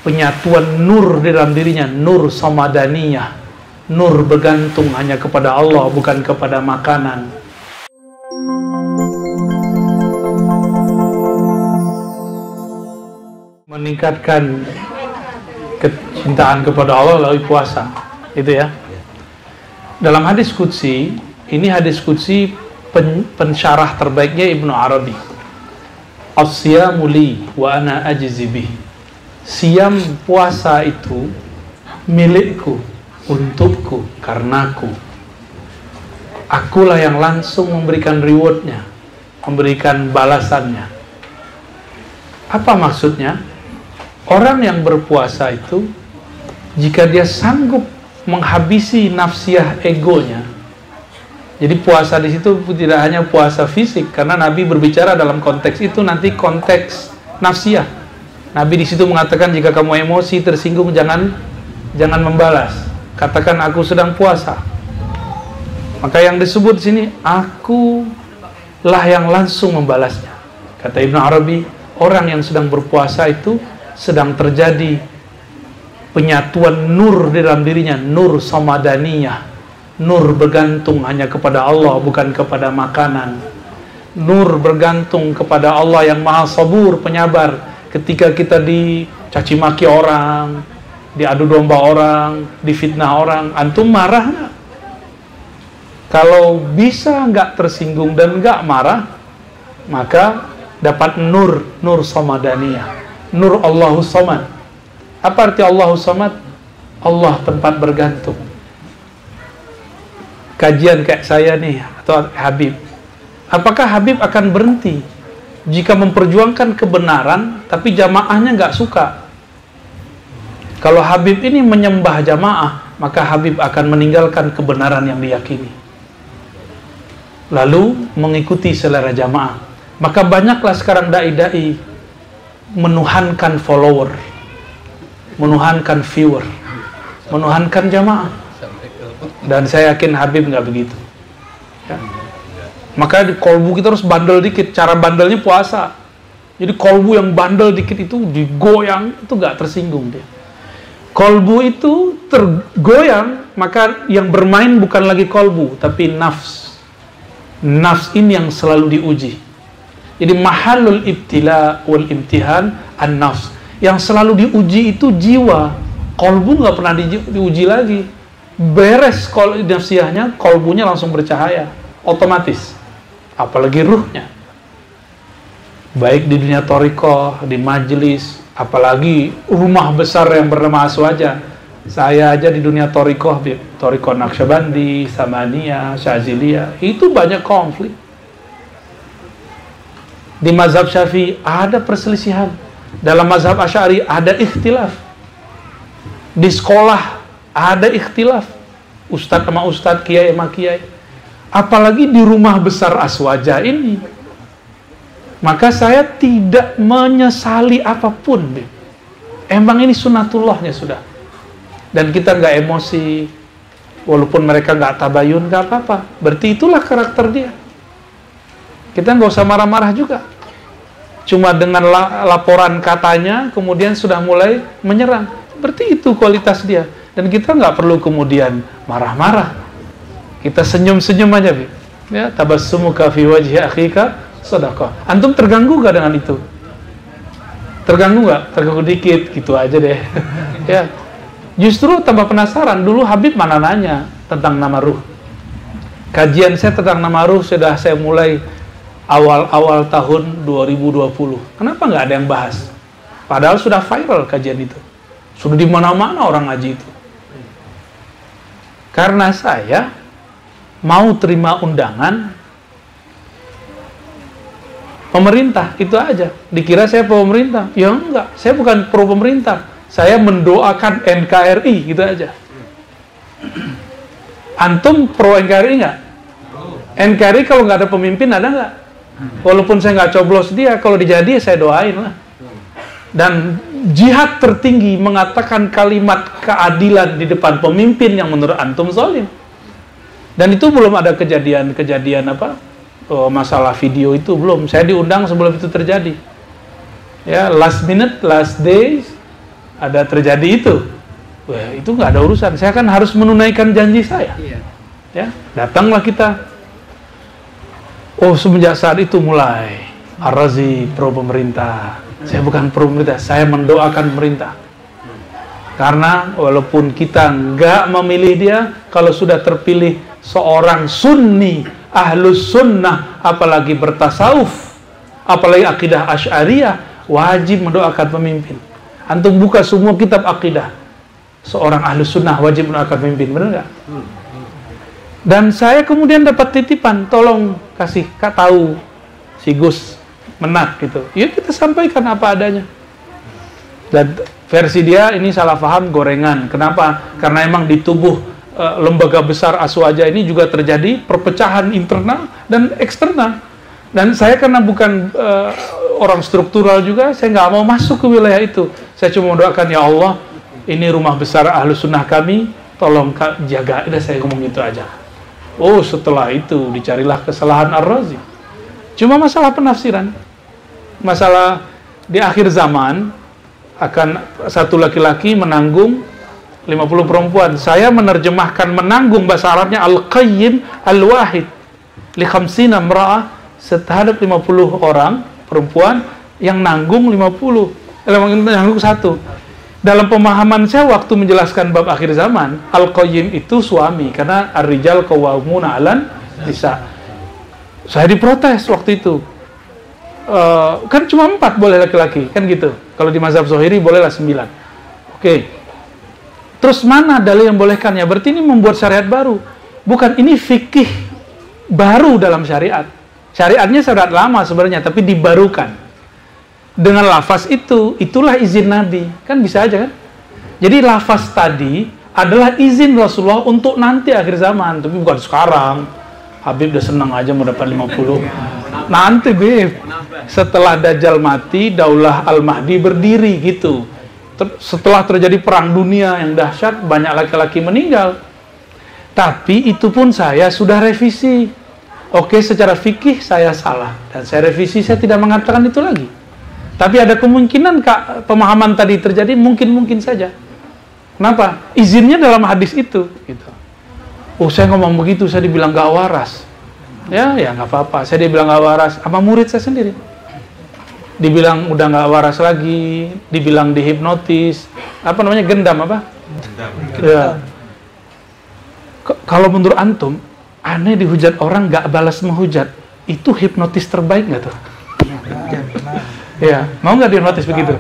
penyatuan nur di dalam dirinya, nur samadaniyah, nur bergantung hanya kepada Allah, bukan kepada makanan. Meningkatkan kecintaan kepada Allah melalui puasa, itu ya. Dalam hadis qudsi, ini hadis qudsi pensyarah terbaiknya Ibnu Arabi. As-siyamu li wa ana ajzi bih. Siam, puasa itu milikku, untukku, karenaku. Akulah yang langsung memberikan rewardnya, memberikan balasannya. Apa maksudnya? Orang yang berpuasa itu, jika dia sanggup menghabisi nafsiyah egonya. Jadi puasa di situ tidak hanya puasa fisik, karena Nabi berbicara dalam konteks itu nanti konteks nafsiyah. Nabi di situ mengatakan jika kamu emosi, tersinggung, jangan membalas. Katakan aku sedang puasa. Maka yang disebut di sini, akulah yang langsung membalasnya. Kata Ibnu Arabi, orang yang sedang berpuasa itu sedang terjadi penyatuan nur di dalam dirinya, nur samadaniyah, nur bergantung hanya kepada Allah, bukan kepada makanan. Nur bergantung kepada Allah yang maha sabur, penyabar. Ketika kita dicaci maki orang, diadu domba orang, difitnah orang, antum marah nggak? Kalau bisa nggak tersinggung dan nggak marah, maka dapat nur samadaniyah, nur Allahus Samad. Apa arti Allahus Samad? Allah tempat bergantung. Kajian kayak saya nih, atau Habib, apakah Habib akan berhenti jika memperjuangkan kebenaran tapi jamaahnya nggak suka? Kalau Habib ini menyembah jamaah, maka Habib akan meninggalkan kebenaran yang diyakini, lalu mengikuti selera jamaah. Maka banyaklah sekarang dai-dai menuhankan follower, menuhankan viewer, menuhankan jamaah. Dan saya yakin Habib nggak begitu ya. Maka di kolbu kita harus bandel dikit. Cara bandelnya puasa. Jadi kolbu yang bandel dikit itu digoyang, itu nggak tersinggung dia. Kolbu itu tergoyang, maka yang bermain bukan lagi kolbu, tapi nafs. Nafs ini yang selalu diuji. Jadi mahalul ibtila wal imtihan an-nafs. Yang selalu diuji itu jiwa. Kolbu nggak pernah diuji lagi. Beres nafsiyahnya, kolbunya langsung bercahaya otomatis. Apalagi ruhnya. Baik di dunia thariqah, di majelis, apalagi rumah besar yang bernama Aswaja. Saya aja di dunia thariqah Naqsyabandi, Samaniyah, Syaziliyah, itu banyak konflik. Di mazhab Syafi'i ada perselisihan. Dalam mazhab Asy'ari ada ikhtilaf. Di sekolah ada ikhtilaf. Ustadz sama ustadz, kiai sama kiai. Apalagi di rumah besar Aswaja ini. Maka saya tidak menyesali apapun. Emang ini sunatullahnya sudah. Dan kita nggak emosi. Walaupun mereka nggak tabayun, nggak apa-apa. Berarti itulah karakter dia. Kita nggak usah marah-marah juga. Cuma dengan laporan katanya, kemudian sudah mulai menyerang. Berarti itu kualitas dia. Dan kita nggak perlu kemudian marah-marah. Kita senyum-senyum aja, Bi. Ya, tabassumuka fi wajhi akhika shadaqah. Antum terganggu gak dengan itu? Terganggu gak? Terganggu dikit, gitu aja deh. Ya. Justru tambah penasaran. Dulu Habib mana nanya tentang nama ruh. Kajian saya tentang nama ruh sudah saya mulai awal-awal tahun 2020. Kenapa nggak ada yang bahas? Padahal sudah viral kajian itu. Sudah di mana-mana orang ngaji itu. Karena saya mau terima undangan pemerintah, itu aja. Dikira saya pro pemerintah. Ya enggak, saya bukan pro pemerintah. Saya mendoakan NKRI, gitu aja. Antum pro NKRI nggak? NKRI kalau nggak ada pemimpin ada nggak? Walaupun saya nggak coblos dia, kalau dijadi saya doain lah. Dan jihad tertinggi mengatakan kalimat keadilan di depan pemimpin yang menurut antum zalim. Dan itu belum ada kejadian masalah video itu belum. Saya diundang sebelum itu terjadi. Ya, last minute, last days, ada terjadi itu. Wah, itu nggak ada urusan. Saya kan harus menunaikan janji saya. Ya, datanglah kita. Oh, semenjak saat itu mulai Ar-Razi pro pemerintah. Saya bukan pro pemerintah, saya mendoakan pemerintah. Karena walaupun kita nggak memilih dia, kalau sudah terpilih seorang sunni, ahlus sunnah, apalagi bertasawuf, apalagi akidah asy'ariyah, wajib mendoakan pemimpin. Antum buka semua kitab akidah, seorang ahlus sunnah wajib mendoakan pemimpin, benar nggak? Dan saya kemudian dapat titipan, tolong kasih tahu si Gus Menak gitu. Ya kita sampaikan apa adanya. Dan versi dia ini salah paham, gorengan. Kenapa? Karena emang di tubuh lembaga besar Aswaja ini juga terjadi perpecahan internal dan eksternal. Dan saya karena bukan orang struktural juga, saya nggak mau masuk ke wilayah itu. Saya cuma mendoakan, ya Allah, ini rumah besar Ahlus Sunnah kami, tolong jaga. Udah, saya ngomong gitu aja. Oh, setelah itu dicarilah kesalahan Ar-Razi. Cuma masalah penafsiran. Masalah di akhir zaman akan satu laki-laki menanggung 50 perempuan. Saya menerjemahkan menanggung, bahasa Arabnya Al-Qayyim Al-Wahid li khamsina imra'ah, terhadap 50 orang perempuan yang nanggung 50, satu. Dalam pemahaman saya waktu menjelaskan bab akhir zaman, Al-Qayyim itu suami, karena ar-rijal qawwamuna 'alan nisa. Saya diprotes waktu itu. Kan cuma 4 boleh laki-laki, kan gitu. Kalau di mazhab Zohiri bolehlah 9. Oke. Terus mana dalil yang bolehkannya? Berarti ini membuat syariat baru. Bukan, ini fikih baru dalam syariat. Syariatnya syariat lama sebenarnya, tapi dibarukan. Dengan lafaz itu, itulah izin Nabi. Kan bisa aja kan? Jadi lafaz tadi adalah izin Rasulullah untuk nanti akhir zaman, tapi bukan sekarang. Habib udah senang aja mau dapat 50. Nanti Bib, setelah Dajjal mati, Daulah Al-Mahdi berdiri gitu. Setelah terjadi perang dunia yang dahsyat, banyak laki-laki meninggal. Tapi itu pun saya sudah revisi. Oke, secara fikih saya salah. Dan saya revisi, saya tidak mengatakan itu lagi. Tapi ada kemungkinan pemahaman tadi terjadi, mungkin saja. Kenapa? Izinnya dalam hadis itu. Gitu. Oh, saya ngomong begitu, saya dibilang gak waras. Ya nggak apa-apa. Saya dibilang gak waras sama murid saya sendiri. Dibilang udah gak waras lagi, dibilang dihipnotis. Apa namanya, gendam apa? Ya. Kalau menurut antum, aneh dihujat orang gak balas menghujat, itu hipnotis terbaik nggak tuh? Ya, mau nggak dihipnotis begitu?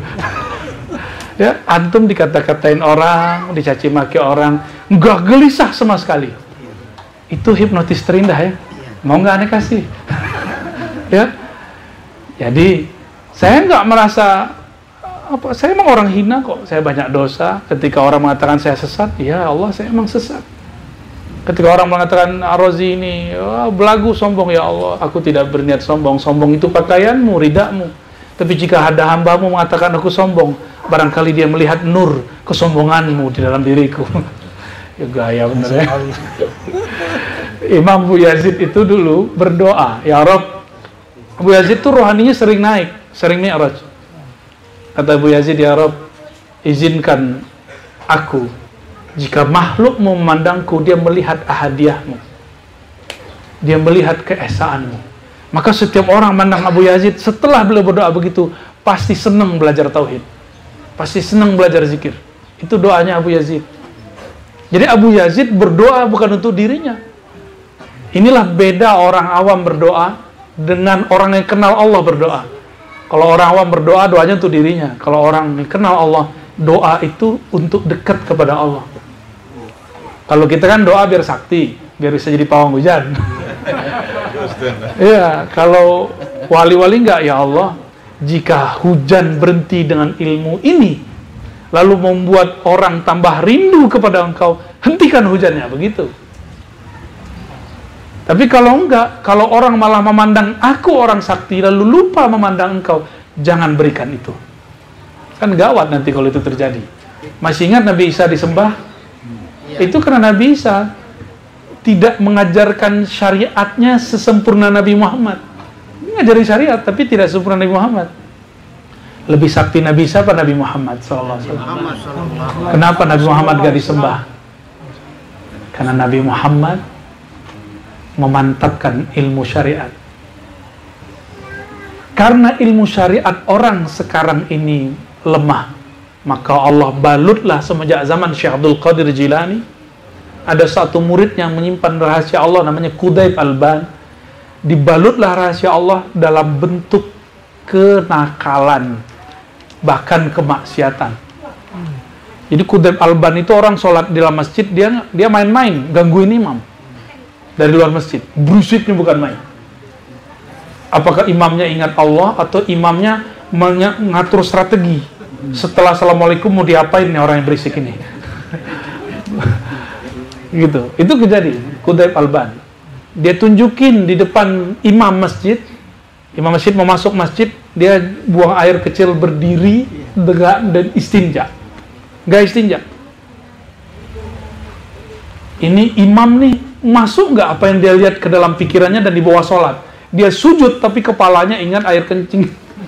Ya, antum dikata-katain orang, dicaci maki orang, nggak gelisah sama sekali. Itu hipnotis terindah ya. Mau nggak aneh kasih? Ya, jadi saya nggak merasa apa. Saya emang orang hina kok. Saya banyak dosa. Ketika orang mengatakan saya sesat, ya Allah, saya emang sesat. Ketika orang mengatakan Ar-Razi ini belagu, sombong, ya Allah, aku tidak berniat sombong. Sombong itu pakaianmu, ridakmu. Tapi jika ada hambamu mengatakan aku sombong, barangkali dia melihat nur kesombonganmu di dalam diriku. Ya gaya bener ya. Imam Abu Yazid itu dulu berdoa, ya Rabb. Abu Yazid itu rohaninya sering naik, sering mi'raj. Kata Abu Yazid, ya Rabb, izinkan aku, jika makhlukmu memandangku, dia melihat ahadiyahmu, dia melihat keesaanmu. Maka setiap orang mandang Abu Yazid, setelah beliau berdoa begitu, pasti senang belajar tauhid, pasti senang belajar zikir. Itu doanya Abu Yazid. Jadi Abu Yazid berdoa bukan untuk dirinya. Inilah beda orang awam berdoa dengan orang yang kenal Allah berdoa. Kalau orang awam berdoa, doanya untuk dirinya. Kalau orang yang kenal Allah, doa itu untuk dekat kepada Allah. Kalau kita kan doa biar sakti, biar bisa jadi pawang hujan. Iya, kalau wali-wali enggak, ya Allah, jika hujan berhenti dengan ilmu ini, lalu membuat orang tambah rindu kepada Engkau, hentikan hujannya, begitu. Tapi kalau enggak, kalau orang malah memandang aku orang sakti, lalu lupa memandang Engkau, jangan berikan itu. Kan gawat nanti kalau itu terjadi. Masih ingat Nabi Isa disembah? Itu karena Nabi Isa tidak mengajarkan syariatnya sesempurna Nabi Muhammad. Ngajari syariat, tapi tidak sempurna Nabi Muhammad. Lebih sakti Nabi siapa? Nabi Muhammad SAW. Kenapa Nabi Muhammad gak disembah? Karena Nabi Muhammad memantapkan ilmu syariat. Karena ilmu syariat orang sekarang ini lemah, maka Allah balutlah semenjak zaman Syekh Abdul Qadir Jilani. Ada satu murid yang menyimpan rahasia Allah namanya Qudayb Alban. Dibalutlah rahasia Allah dalam bentuk kenakalan, bahkan kemaksiatan. Jadi Qudayb Alban itu orang sholat di dalam masjid, dia main-main, gangguin imam dari luar masjid. Berusiknya bukan main. Apakah imamnya ingat Allah atau imamnya mengatur strategi? Setelah Assalamualaikum mau diapain nih orang yang berisik ini? Gitu. Itu kejadian Qudayb Alban. Dia tunjukin di depan imam masjid. Imam masjid mau masuk masjid, dia buang air kecil berdiri dan istinja. Gak istinja. Ini imam nih, masuk nggak apa yang dia lihat ke dalam pikirannya dan dibawa sholat. Dia sujud tapi kepalanya ingat air kencing.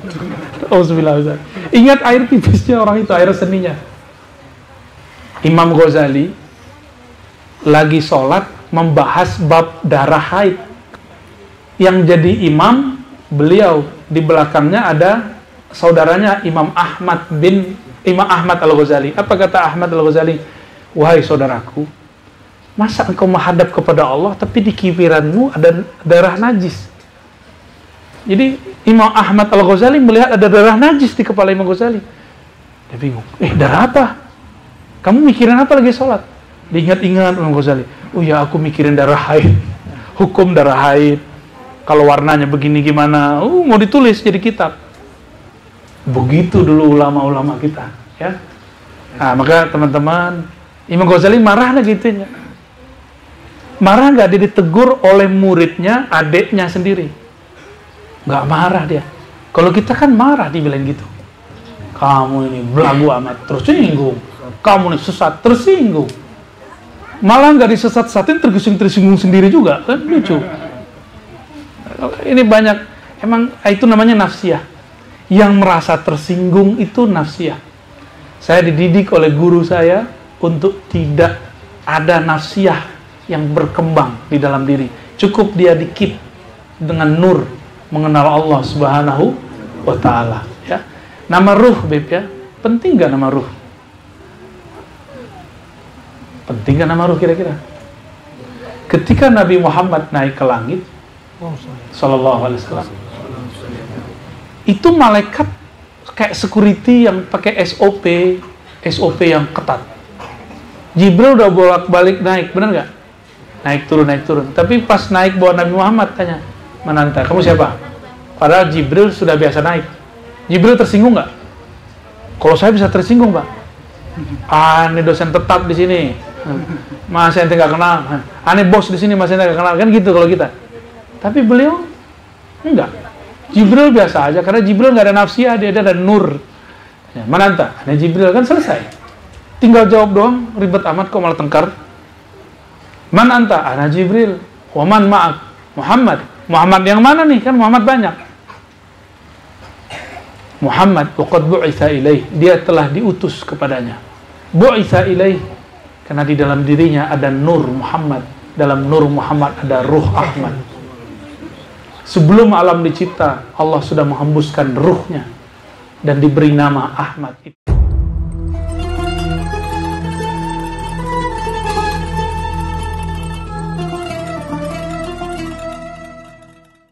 Ingat air tipisnya orang itu, air seninya. Imam Ghazali lagi sholat membahas bab darah haid. Yang jadi imam beliau, di belakangnya ada saudaranya Imam Ahmad Al-Ghazali. Apa kata Ahmad Al-Ghazali? Wahai saudaraku, masa engkau menghadap kepada Allah tapi di kiwiranmu ada darah najis? Jadi Imam Ahmad Al-Ghazali melihat ada darah najis di kepala Imam Ghazali. Dia bingung, darah apa? Kamu mikirin apa lagi sholat? Diingat-ingat Imam Ghazali, oh ya aku mikirin darah haid, hukum darah haid, kalau warnanya begini gimana, mau ditulis jadi kitab. Begitu dulu ulama-ulama kita, ya. Nah, maka teman-teman, Imam Ghazali marah lah gitunya. Marah nggak? Dia ditegur oleh muridnya, adiknya sendiri. Nggak marah dia. Kalau kita kan marah dibilang gitu. Kamu ini belagu amat, tersinggung. Kamu ini sesat, tersinggung. Malah nggak disesat-sesatin, tersinggung sendiri juga, kan lucu. Ini banyak, emang itu namanya nafsiyah. Yang merasa tersinggung itu nafsiyah. Saya dididik oleh guru saya untuk tidak ada nafsiyah yang berkembang di dalam diri. Cukup dia dikit dengan nur mengenal Allah Subhanahu wa Ta'ala, ya. Nama ruh, Beb, ya. Penting gak nama ruh? Penting gak nama ruh kira-kira? Ketika Nabi Muhammad naik ke langit Sallallahu Alaihi Wasallam, itu malaikat kayak security yang pakai SOP yang ketat. Jibril udah bolak-balik naik, bener gak? Naik turun. Tapi pas naik bawa Nabi Muhammad, tanya, mana anta? Kamu siapa? Padahal Jibril sudah biasa naik. Jibril tersinggung nggak? Kalau saya bisa tersinggung, Pak. Ini dosen tetap di sini. Mas ente nggak kenal. Ini bos di sini, mas ente nggak kenal. Kan gitu kalau kita. Tapi beliau enggak. Jibril biasa aja, karena Jibril nggak ada nafsiyah, dia ada nur. Ya, mana anta? Ini Jibril, kan selesai. Tinggal jawab doang, ribet amat kok malah tengkar. Man anta? Ana Jibril. Waman ma'ak? Muhammad. Muhammad yang mana nih? Kan Muhammad banyak. Muhammad waqad bu'itsa ilaih, dia telah diutus kepadanya. Bu'itsa ilaih, karena di dalam dirinya ada nur Muhammad. Dalam nur Muhammad ada ruh Ahmad. Sebelum alam dicipta, Allah sudah menghembuskan ruhnya dan diberi nama Ahmad.